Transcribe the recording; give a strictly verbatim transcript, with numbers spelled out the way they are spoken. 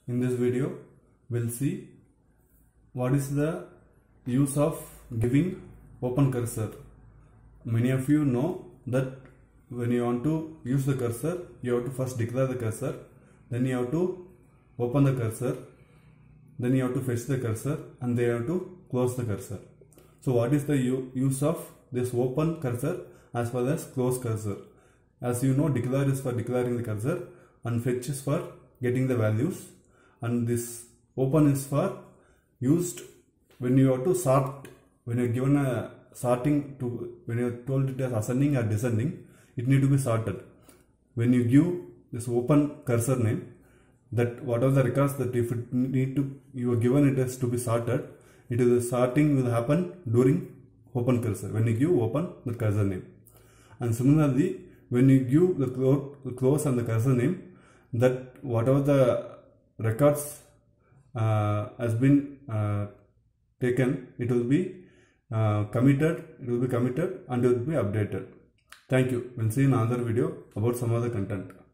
In this video, we'll see what is the use of giving open cursor. Many of you know that when you want to use the cursor, you have to first declare the cursor, then you have to open the cursor, then you have to fetch the cursor, and then you have to close the cursor. So what is the use of this open cursor as well as close cursor? As you know, declare is for declaring the cursor and fetch is for getting the values, and this open is for used when you have to sort. When you are given a sorting to, when you are told it as ascending or descending, it need to be sorted. When you give this open cursor name, that what are the records that if it need to, you are given it as to be sorted, it is the sorting will happen during open cursor, when you give open the cursor name. And similarly, when you give the, clo the close and the cursor name, that whatever the records uh, has been uh, taken, it will be uh, committed, it will be committed and it will be updated. Thank you. We'll see in another video about some other content.